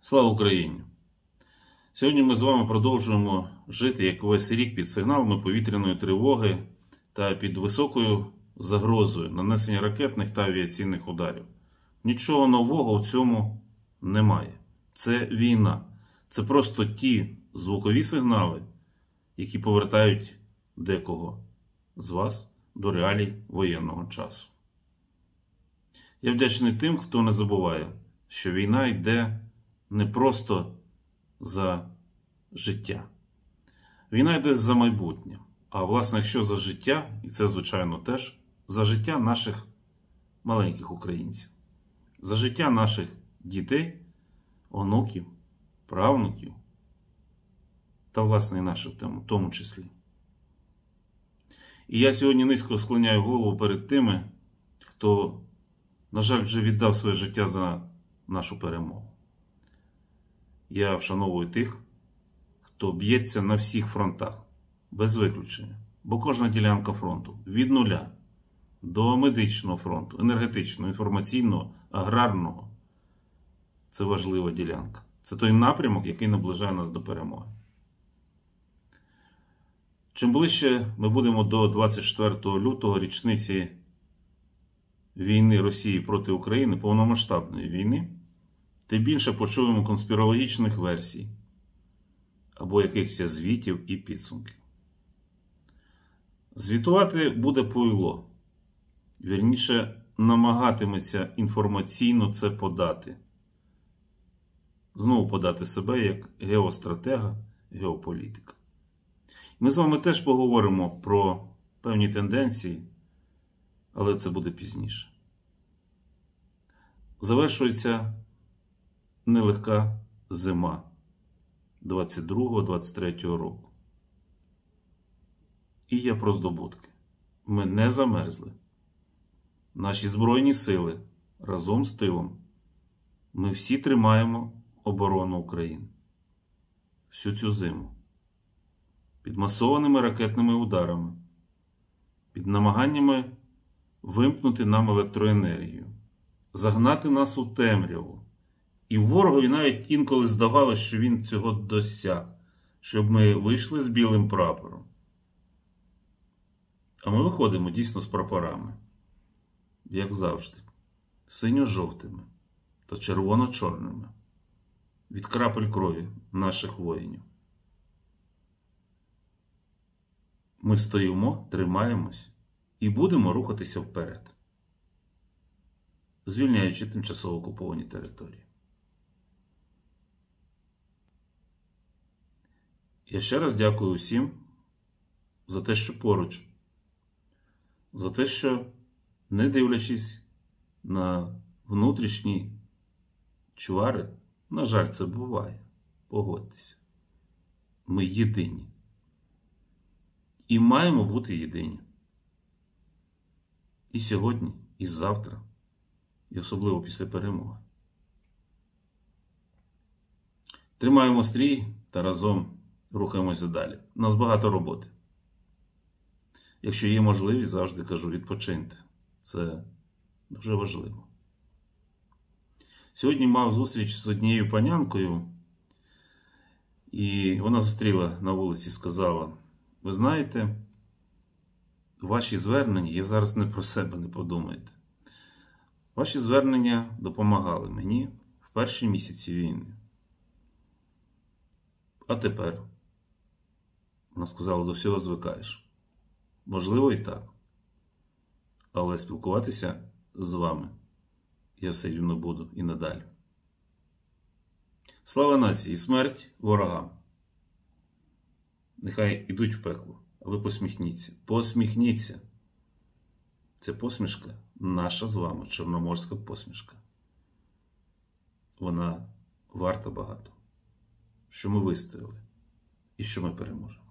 Слава Україні! Сьогодні ми з вами продовжуємо жити, як весь рік, під сигналами повітряної тривоги та під високою загрозою нанесення ракетних та авіаційних ударів. Нічого нового в цьому немає. Це війна. Це просто ті звукові сигнали, які повертають декого з вас до реалій воєнного часу. Я вдячний тим, хто не забуває, що війна йде не просто за життя. Війна йде за майбутнє. А власне, якщо за життя, і це, звичайно, теж, за життя наших маленьких українців. За життя наших дітей, онуків, правнуків та, власне, і наших в тому числі. І я сьогодні низько склоняю голову перед тими, хто, на жаль, вже віддав своє життя за нашу перемогу. Я вшановую тих, хто б'ється на всіх фронтах, без виключення. Бо кожна ділянка фронту, від нуля до медичного фронту, енергетичного, інформаційного, аграрного, це важлива ділянка. Це той напрямок, який наближає нас до перемоги. Чим ближче ми будемо до 24 лютого, річниці війни Росії проти України, повномасштабної війни, тим більше почуємо конспірологічних версій або якихось звітів і підсумків. Звітувати буде Пуйло. Вірніше, намагатиметься інформаційно це подати. Знову подати себе як геостратега, геополітика. Ми з вами теж поговоримо про певні тенденції, але це буде пізніше. Завершується нелегка зима 22-23 року. І є про здобутки. Ми не замерзли. Наші Збройні сили разом з тилом. Ми всі тримаємо оборону України. Всю цю зиму. Під масованими ракетними ударами. Під намаганнями вимкнути нам електроенергію. Загнати нас у темряву. І ворогові навіть інколи здавалося, що він цього досяг. Щоб ми вийшли з білим прапором. А ми виходимо дійсно з прапорами. Як завжди. Синьо-жовтими та червоно-чорними. Від крапель крові наших воїнів. Ми стоїмо, тримаємось і будемо рухатися вперед. Звільняючи тимчасово окуповані території. Я ще раз дякую усім за те, що поруч. За те, що, не дивлячись на внутрішні чвари, на жаль, це буває, погодьтеся, ми єдині. І маємо бути єдині. І сьогодні, і завтра, і особливо після перемоги. Тримаємо стрій та разом рухаємося далі. У нас багато роботи. Якщо є можливість, завжди кажу, відпочиньте. Це дуже важливо. Сьогодні мав зустріч з однією панянкою, і вона зустріла на вулиці і сказала: ви знаєте, ваші звернення, я зараз не про себе, не подумайте. Ваші звернення допомагали мені в перші місяці війни. А тепер, вона сказала, до всього звикаєш. Можливо і так. Але спілкуватися з вами я все рівно буду і надалі. Слава нації, смерть ворогам. Нехай ідуть в пекло, а ви посміхніться. Посміхніться. Це посмішка наша з вами, чорноморська посмішка. Вона варта багато. Що ми вистояли і що ми переможемо.